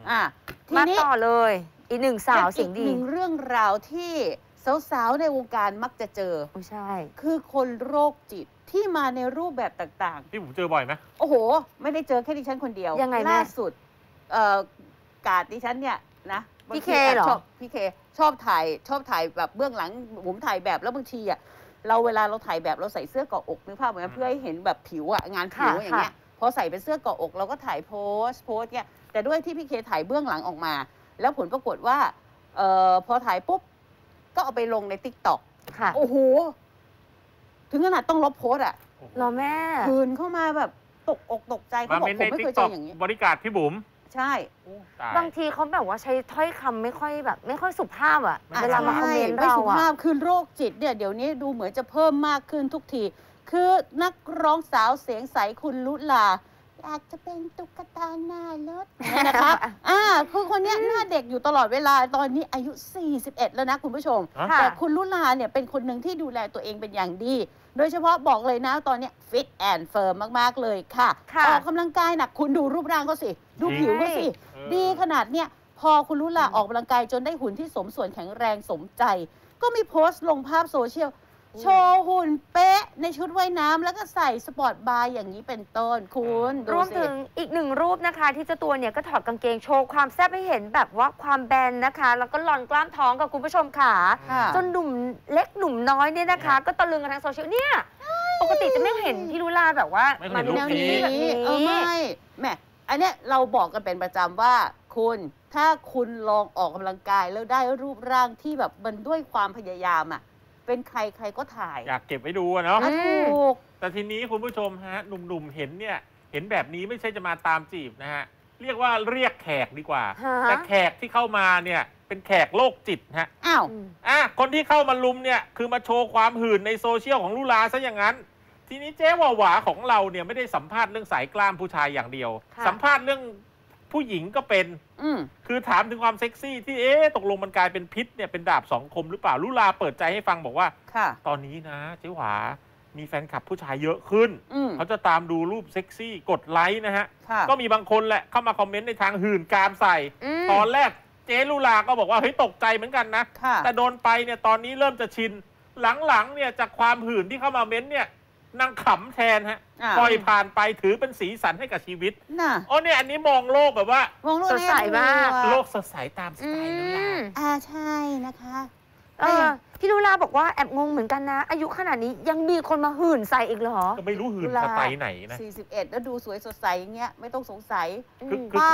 ทีนี้ต่อเลยอีกหนึ่งสาวเสียงดีหนึ่งเรื่องราวที่สาวๆในวงการมักจะเจอใช่คือคนโรคจิตที่มาในรูปแบบต่างๆที่ผมเจอบ่อยไหมโอ้โหไม่ได้เจอแค่ดิฉันคนเดียวยังไงล่าสุดกาดดิฉันเนี่ยนะพี่เคเหรอพี่เคชอบถ่ายแบบเบื้องหลังผมถ่ายแบบแล้วบางทีอ่ะเวลาเราถ่ายแบบเราใส่เสื้อเกาะอกนึกภาพเหมือนเพื่อให้เห็นแบบผิวอ่ะงานผิวอย่างเงี้ยพอใส่เป็นเสื้อเกาะอกเราก็ถ่ายโพสเนี่ยแต่ด้วยที่พี่เคถ่ายเบื้องหลังออกมาแล้วผลปรากฏว่าพอถ่ายปุ๊บก็เอาไปลงใน TikTok ค่ะโอ้โหถึงขนาดต้องลบโพสอ่ะรอแม่คืนเข้ามาแบบตกอกตกใจเขาบอกผมไม่เคยเจออย่างนี้บริการพี่บุ๋มใช่บางทีเขาแบบว่าใช้ถ้อยคำไม่ค่อยสุภาพอ่ะเวลามาคอมเมนต์ไม่เราสุภาพคือโรคจิตเนี่ยเดี๋ยวนี้ดูเหมือนจะเพิ่มมากขึ้นทุกทีคือนักร้องสาวเสียงใสคุณลุลาอยากจะเป็นตุ๊กตาหน้ารถนะคะคือคนนี้หน้าเด็กอยู่ตลอดเวลาตอนนี้อายุ41แล้วนะคุณผู้ชมแต่คุณลุลาเนี่ยเป็นคนหนึ่งที่ดูแลตัวเองเป็นอย่างดีโดยเฉพาะบอกเลยนะตอนนี้ฟิตแอนด์เฟิร์มมากๆเลยค่ะออกกำลังกายหนักคุณดูรูปร่างก็สิดูผิวก็สิดีขนาดเนี้ยพอคุณลุลาออกกำลังกายจนได้หุ่นที่สมส่วนแข็งแรงสมใจก็มีโพสต์ลงภาพโซเชียลโชว์หุ่นเป๊ะในชุดว่ายน้ำแล้วก็ใส่สปอร์ตบาร์อย่างนี้เป็นต้นคุณรวมถึงอีกหนึ่งรูปนะคะที่เจ้าตัวเนี่ยก็ถอดกางเกงโชว์ความแซ่บให้เห็นแบบว่าความแบนนะคะแล้วก็หล่อนกล้ามท้องกับคุณผู้ชมค่ะจนหนุ่มเล็กหนุ่มน้อยเนี่ยนะคะก็ตะลึงกันทางโซเชียลเนี่ยปกติจะไม่เห็นพี่ลุลาแบบว่ามาแนวนี้ไม่แม่อันเนี้ยเราบอกกันเป็นประจำว่าคุณถ้าคุณลองออกกำลังกายแล้วได้รูปร่างที่แบบมันด้วยความพยายามอ่ะเป็นใครก็ถ่ายอยากเก็บไว้ดูเนาะถูกแต่ทีนี้คุณผู้ชมฮะหนุ่มๆเห็นเนี่ยเห็นแบบนี้ไม่ใช่จะมาตามจีบนะฮะเรียกว่าเรียกแขกดีกว่าแต่แขกที่เข้ามาเนี่ยเป็นแขกโรคจิตฮะคนที่เข้ามาลุมเนี่ยคือมาโชว์ความหื่นในโซเชียลของลุลาซะอย่างนั้นทีนี้เจ๊หวาของเราเนี่ยไม่ได้สัมภาษณ์เรื่องสายกล้ามผู้ชายอย่างเดียวสัมภาษณ์เรื่องผู้หญิงก็เป็นคือถามถึงความเซ็กซี่ที่ตกลงมันกลายเป็นพิษเนี่ยเป็นดาบสองคมหรือเปล่าลุลาเปิดใจให้ฟังบอกว่าตอนนี้นะเจ๊หวามีแฟนคลับผู้ชายเยอะขึ้นเขาจะตามดูรูปเซ็กซี่กดไลค์นะฮะก็มีบางคนแหละเข้ามาคอมเมนต์ในทางหื่นกามใส่ตอนแรกเจ๊ลุลาก็บอกว่าเฮ้ยตกใจเหมือนกันนะแต่โดนไปเนี่ยตอนนี้เริ่มจะชินหลังๆเนี่ยจากความหื่นที่เข้ามาเม้นเนี่ยนางขำแทนฮะปล่อยผ่านไปถือเป็นสีสันให้กับชีวิตเนี่ยอันนี้มองโลกแบบว่ามองโลกสดใสมากโลกสดใสตามสไตล์ลุลาใช่นะคะพี่ลุลาบอกว่าแอบงงเหมือนกันนะอายุขนาดนี้ยังมีคนมาหื่นใส่อีกเหรอก็ไม่รู้หื่นสไตล์ไหนนะ 41แล้วดูสวยสดใสอย่างเงี้ยไม่ต้องสงสัยป้า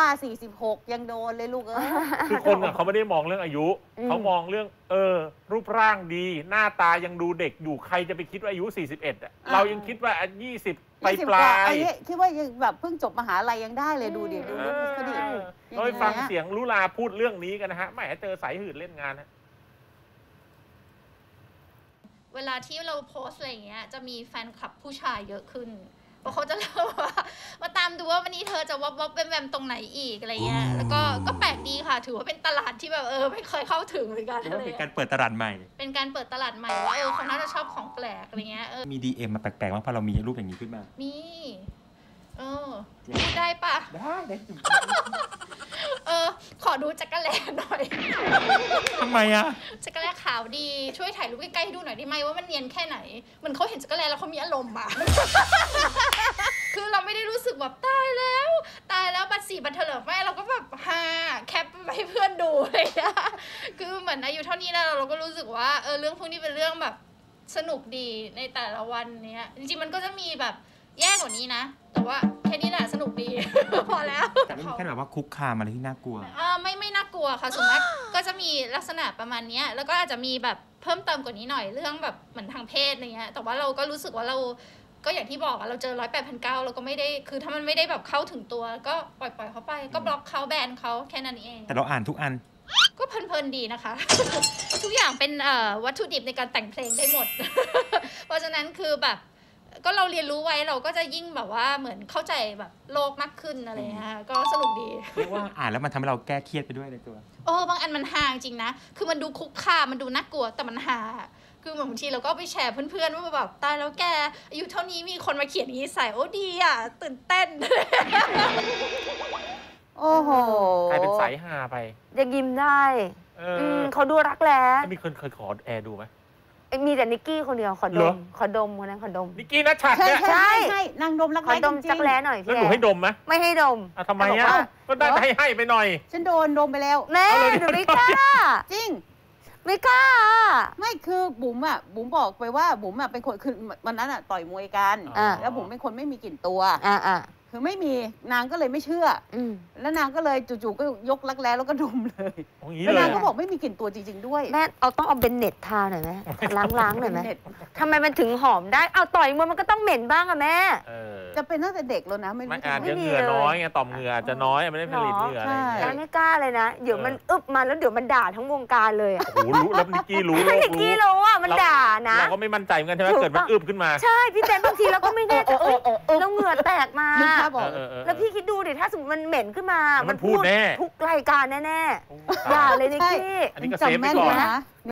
46ยังโดนเลยลูกคือคนเขาไม่ได้มองเรื่องอายุเขามองเรื่องรูปร่างดีหน้าตายังดูเด็กอยู่ใครจะไปคิดว่าอายุ41เรายังคิดว่า20ปลายคิดว่ายังแบบเพิ่งจบมหาลัยยังได้เลยดูดิดูเขาดิเราไปฟังเสียงลุลาพูดเรื่องนี้กันนะฮะไม่เจอสายหื่นเล่นงานฮะเวลาที่เราโพสอะไรอย่างเงี้ยจะมีแฟนคลับผู้ชายเยอะขึ้นเพราะเขาจะเริ่มว่ามาตามดูว่าวันนี้เธอจะวับแวมตรงไหนอีกอะไรเงี้ยแล้วก็แปลกดีค่ะถือว่าเป็นตลาดที่แบบไม่เคยเข้าถึงเหมือนกันเลยเป็นการเปิดตลาดใหม่เป็นการเปิดตลาดใหม่ว่าเขาน่าจะชอบของแปลกอะไรเงี้ยมี DM มาแปลกๆว่าพอเรามีรูปอย่างนี้ขึ้นมามีพูดได้ปะได้ขอดูจักรแลหน่อยทำไมอะจักรแลขาวดีช่วยถ่ายรูปใกล้ๆให้ดูหน่อยได้ไหมว่ามันเนียนแค่ไหนเหมือนเขาเห็นจักรแลแล้วเขามีอารมณ์อะคือเราไม่ได้รู้สึกแบบตายแล้วบัตร4บัตรเถลิงไม่เราก็แบบแคปไปให้เพื่อนดูเลยนะคือเหมือนอายุเท่านี้แล้วเราก็รู้สึกว่าเรื่องพวกนี้เป็นเรื่องแบบสนุกดีในแต่ละวันเนี้ยจริงๆมันก็จะมีแบบแย่กว่านี้นะแต่ว่าแค่นี้แหละสนุกดีพอแล้วแต่ไม่มีแค่แบบว่าคุกคามอะไรที่น่ากลัวไม่น่ากลัวค่ะส่วนมากก็จะมีลักษณะประมาณนี้แล้วก็อาจจะมีแบบเพิ่มเติมกว่านี้หน่อยเรื่องแบบเหมือนทางเพศอะไรเงี้ยแต่ว่าเราก็รู้สึกว่าเราก็อย่างที่บอกเราเจอ108,900เราก็ไม่ได้คือถ้ามันไม่ได้แบบเข้าถึงตัวก็ปล่อยเขาไปก็บล็อกเขาแบนเขาแค่นั้นเองแต่เราอ่านทุกอันก็เพลินดีนะคะ ทุกอย่างเป็นวัตถุดิบในการแต่งเพลงได้หมด เพราะฉะนั้นคือแบบก็เราเรียนรู้ไว้เราก็จะยิ่งแบบว่าเหมือนเข้าใจแบบโลกมากขึ้นอะไรเงี้ยก็สนุกดีเรียกว่าอ่านแล้วมันทำให้เราแก้เครียดไปด้วยในตัวบางอันมันฮาจริงนะคือมันดูคุกคามมันดูน่ากลัวแต่มันฮาคือเหมือนบางทีเราก็ไปแชร์เพื่อนๆว่าแบบตายแล้วแกอายุเท่านี้มีคนมาเขียนอย่างนี้ใส่ดีอ่ะตื่นเต้นโอ้โหกลายเป็นสายฮาไปยังยิ้มได้ เขาดูรักแร้มีคนเคยขอแอร์ดูไหมมีแต่นิกกี้คนเดียวขอดมคนนั้นขอดมนิกกี้นัชชัดเนี่ยใช่นางดมรักขอแร้ดจมริจังกแร้หน่อยแล้วหนูให้ดมไหมไม่ให้ดมทำไมอ่ะก็ได้ให้ไปหน่อยฉันโดนดมไปแล้วแม่หนูไม่กล้าจริงไม่กล้าไม่คือบุ๋มบอกไปว่าบุ๋มเป็นคนคือวันนั้นต่อยมวยกัน แล้วบุ๋มเป็นคนไม่มีกลิ่นตัวคือไม่มีนางก็เลยไม่เชื่อแล้วนางก็เลยจู่ๆก็ยกรักแร้แล้วก็ดมเลยแล้วนางก็บอกไม่มีกลิ่นตัวจริงๆด้วยแม่ต้องเอาเบนเน็ตทาหน่อยไหมล้างหน่อยไหมทำไมมันถึงหอมได้เอาต่อยมวยมันก็ต้องเหม็นบ้างอะแม่จะเป็นตั้งแต่เด็กแล้วนะไม่รู้อาจจะเหงื่อน้อยไงต่อมเหงื่ออาจจะน้อยไม่ได้ผลิตเหงื่ออะไรไม่กล้าเลยนะเดี๋ยวมันอึบมาแล้วเดี๋ยวมันด่าทั้งวงการเลยอะโอ้โหรู้แล้วนิกกี้รู้นิกกี้รู้อะมันด่านะเราก็ไม่มั่นใจเหมือนกันใช่ไหมเกิดมันอึบขึ้นมาใช่พี่แจ๊คบางทีเราก็ไม่แน่ใจแล้วเหงื่อแตกมาบอกแล้วพี่คิดดูดิถ้าสมมติมันเหม็นขึ้นมามันพูดแน่ทุกรายการแน่ๆอย่าเลยนิกกี้อันนี้ก็เซฟไปก่อนนะ